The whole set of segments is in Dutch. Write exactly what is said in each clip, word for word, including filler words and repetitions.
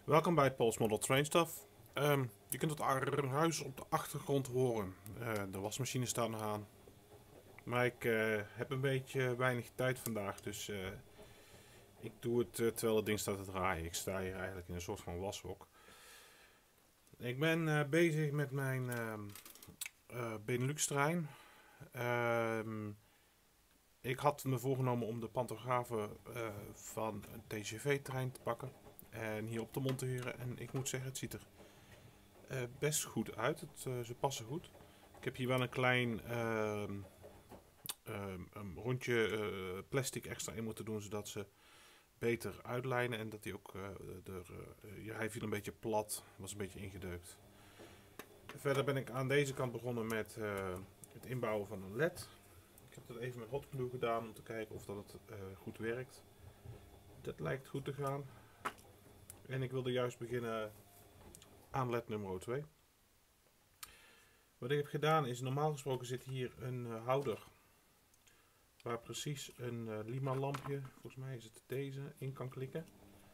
Welkom bij Paul's Model Train Stuff. Ehm, je kunt het huis op de achtergrond horen. Eh, de wasmachine staat nog aan. Maar ik eh, heb een beetje weinig tijd vandaag, dus eh, ik doe het eh, terwijl het ding staat te draaien. Ik sta hier eigenlijk in een soort van washok. Ik ben eh, bezig met mijn ehm, eh, Benelux-trein. Ehm, ik had me voorgenomen om de pantografen eh, van een T G V-trein te pakken en hier op te monteren. En ik moet zeggen, het ziet er uh, best goed uit. Het, uh, ze passen goed. Ik heb hier wel een klein uh, uh, een rondje uh, plastic extra in moeten doen, zodat ze beter uitlijnen. En dat die ook, uh, er, uh, ja, hij viel een beetje plat, was een beetje ingedeukt. Verder ben ik aan deze kant begonnen met uh, het inbouwen van een L E D. Ik heb dat even met hot glue gedaan om te kijken of dat het uh, goed werkt. Dat lijkt goed te gaan. En ik wilde juist beginnen aan L E D nummer twee. Wat ik heb gedaan is, normaal gesproken zit hier een uh, houder waar precies een uh, Lima lampje, volgens mij is het deze, in kan klikken.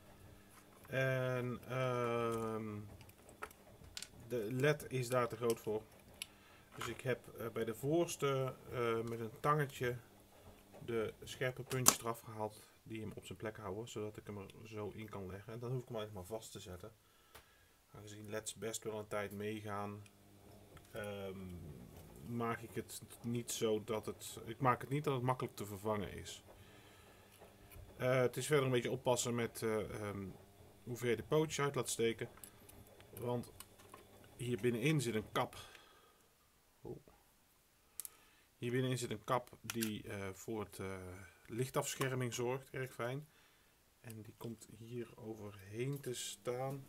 En uh, de L E D is daar te groot voor. Dus ik heb uh, bij de voorste uh, met een tangetje de scherpe puntjes eraf gehaald die hem op zijn plek houden, zodat ik hem er zo in kan leggen. En dan hoef ik hem eigenlijk maar vast te zetten. Aangezien L E Ds best wel een tijd meegaan, Um, maak ik het niet zo dat het. Ik maak het niet dat het makkelijk te vervangen is. Uh, het is verder een beetje oppassen met uh, um, hoe ver je de pootjes uit laat steken. Want hier binnenin zit een kap. Oh. Hier binnenin zit een kap die uh, voor het uh, lichtafscherming zorgt. Erg fijn. En die komt hier overheen te staan.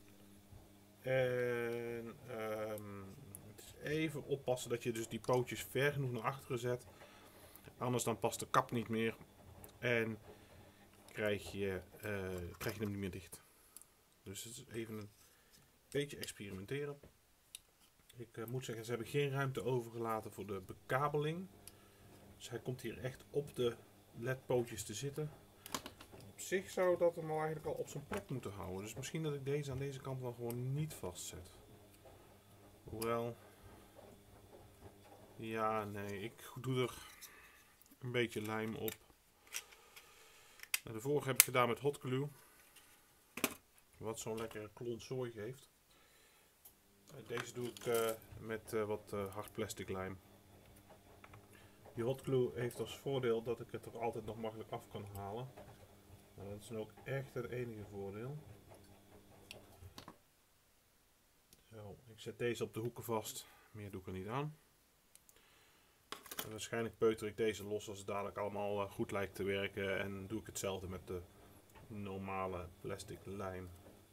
En um, even oppassen dat je dus die pootjes ver genoeg naar achteren zet. Anders dan past de kap niet meer. En krijg je, uh, krijg je hem niet meer dicht. Dus het is even een beetje experimenteren. Ik uh, moet zeggen, ze hebben geen ruimte overgelaten voor de bekabeling. Dus hij komt hier echt op de L E D pootjes te zitten. Op zich zou dat hem al eigenlijk al op zijn plek moeten houden. Dus misschien dat ik deze aan deze kant wel gewoon niet vastzet. Hoewel... Ja, nee, ik doe er een beetje lijm op. De vorige heb ik gedaan met hot glue. Wat zo'n lekkere klont zooi geeft. Deze doe ik uh, met uh, wat uh, hard plastic lijm. Die hot glue heeft als voordeel dat ik het er altijd nog makkelijk af kan halen. Nou, dat is nu ook echt het enige voordeel. Zo, ik zet deze op de hoeken vast. Meer doe ik er niet aan. En waarschijnlijk peuter ik deze los als het dadelijk allemaal uh, goed lijkt te werken. En doe ik hetzelfde met de normale plastic lijm.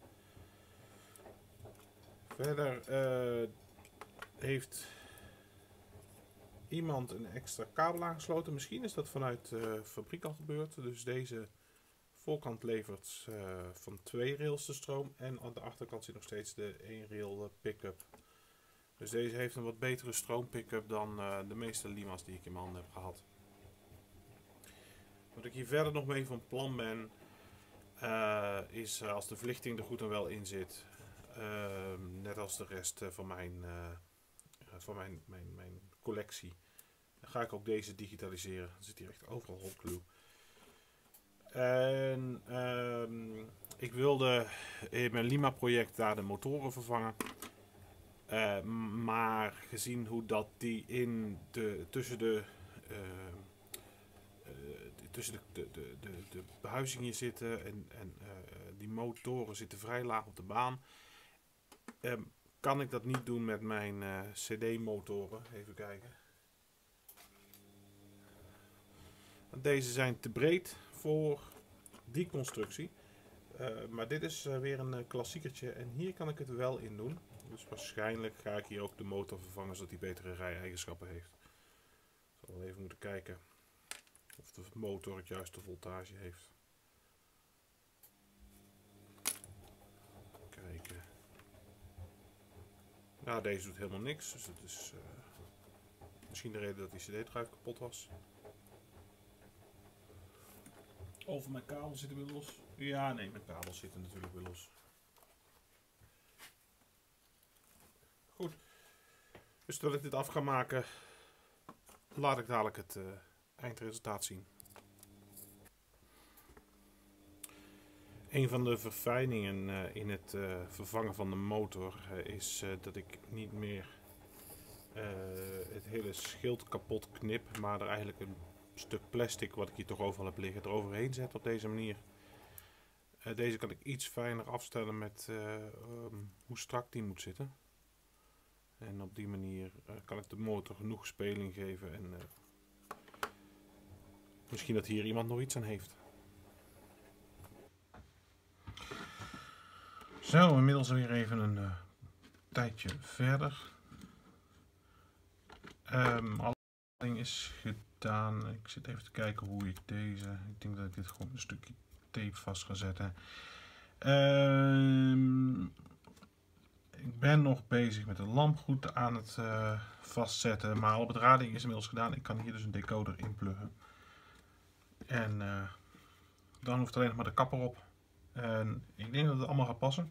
Verder uh, heeft iemand een extra kabel aangesloten. Misschien is dat vanuit de uh, fabriek al gebeurd. Dus deze voorkant levert uh, van twee rails de stroom. En aan de achterkant zit nog steeds de één rail pick-up. Dus deze heeft een wat betere stroompick-up dan uh, de meeste Lima's die ik in mijn handen heb gehad. Wat ik hier verder nog mee van plan ben, uh, is uh, als de verlichting er goed en wel in zit, uh, net als de rest uh, van, mijn, uh, van mijn, mijn, mijn collectie, dan ga ik ook deze digitaliseren. Er zit hier echt overal hot glue. En uh, ik wilde in mijn Lima project daar de motoren vervangen. Uh, maar gezien hoe dat die in de, tussen de, uh, uh, tussen de, de, de, de, de behuizing hier zitten en, en uh, die motoren zitten vrij laag op de baan, uh, kan ik dat niet doen met mijn uh, C D motoren. Even kijken. Want deze zijn te breed voor die constructie. Uh, maar dit is uh, weer een uh, klassiekertje en hier kan ik het wel in doen. Dus waarschijnlijk ga ik hier ook de motor vervangen zodat hij betere rij-eigenschappen heeft. Ik zal even moeten kijken of de motor het juiste voltage heeft. Kijken. Nou, deze doet helemaal niks. Dus dat is uh, misschien de reden dat die cd-drive kapot was. Over mijn kabels zitten weer los. Ja, nee, mijn kabels zitten natuurlijk weer los. Dus terwijl ik dit af ga maken, laat ik dadelijk het uh, eindresultaat zien. Een van de verfijningen uh, in het uh, vervangen van de motor uh, is uh, dat ik niet meer uh, het hele schild kapot knip, maar er eigenlijk een stuk plastic wat ik hier toch overal heb liggen eroverheen zet op deze manier. Uh, deze kan ik iets fijner afstellen met uh, um, hoe strak die moet zitten. En op die manier uh, kan ik de motor genoeg speling geven en uh, misschien dat hier iemand nog iets aan heeft. Zo, inmiddels weer even een uh, tijdje verder. Um, alles is gedaan. Ik zit even te kijken hoe ik deze... Ik denk dat ik dit gewoon een stukje tape vast ga zetten. Um, ik ben nog bezig met de lamp goed aan het uh, vastzetten. Maar alle bedrading is inmiddels gedaan. Ik kan hier dus een decoder inpluggen. En uh, dan hoeft alleen nog maar de kapper op. En ik denk dat het allemaal gaat passen.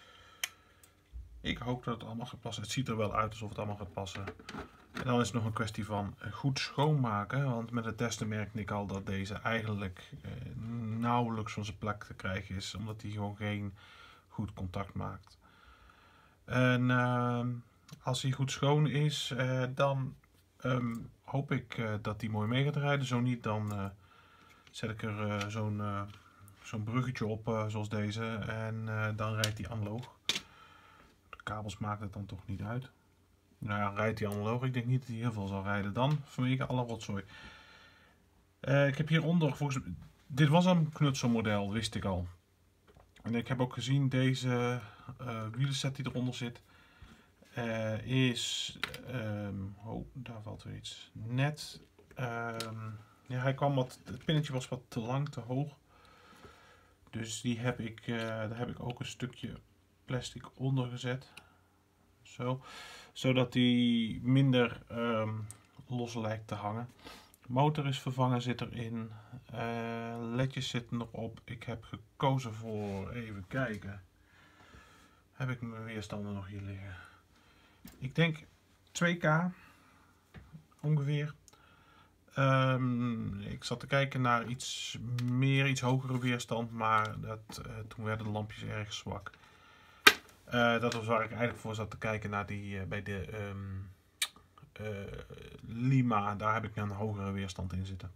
Ik hoop dat het allemaal gaat passen. Het ziet er wel uit alsof het allemaal gaat passen. En dan is het nog een kwestie van goed schoonmaken. Want met het testen merkte ik al dat deze eigenlijk eh, nauwelijks van zijn plek te krijgen is. Omdat hij gewoon geen goed contact maakt. En uh, als hij goed schoon is, uh, dan um, hoop ik uh, dat hij mooi mee gaat rijden. Zo niet, dan uh, zet ik er uh, zo'n uh, zo'n bruggetje op uh, zoals deze. En uh, dan rijdt hij analoog. De kabels maken het dan toch niet uit. Nou ja, rijdt hij analoog. Ik denk niet dat hij heel veel zal rijden dan, vanwege alle rotzooi. Uh, ik heb hieronder, volgens mij, dit was een knutselmodel, wist ik al. En ik heb ook gezien, deze uh, wielenset die eronder zit, uh, is, um, oh, daar valt weer iets, net, um, ja, hij kwam wat, het pinnetje was wat te lang, te hoog. Dus die heb ik, uh, daar heb ik ook een stukje plastic onder gezet. Zo. Zodat die minder um, los lijkt te hangen. De motor is vervangen, zit erin. Uh, ledjes zitten erop. Ik heb gekozen voor, even kijken. Heb ik mijn weerstanden nog hier liggen? Ik denk twee K ongeveer. Um, ik zat te kijken naar iets meer, iets hogere weerstand, maar dat, uh, toen werden de lampjes erg zwak. Uh, dat was waar ik eigenlijk voor zat te kijken naar die uh, bij de um, uh, Lima. Daar heb ik een hogere weerstand in zitten.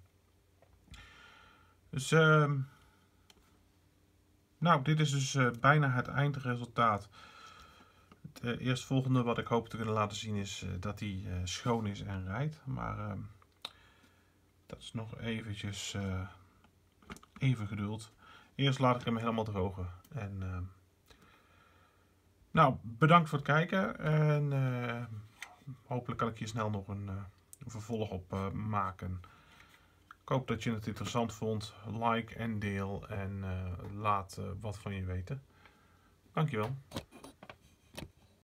Dus, uh, nou, dit is dus uh, bijna het eindresultaat. Het uh, eerstvolgende wat ik hoop te kunnen laten zien is uh, dat hij uh, schoon is en rijdt. Maar uh, dat is nog eventjes uh, even geduld. Eerst laat ik hem helemaal drogen. En... Uh, Nou, bedankt voor het kijken en uh, hopelijk kan ik hier snel nog een, uh, een vervolg op uh, maken. Ik hoop dat je het interessant vond. Like en deel en uh, laat uh, wat van je weten. Dankjewel.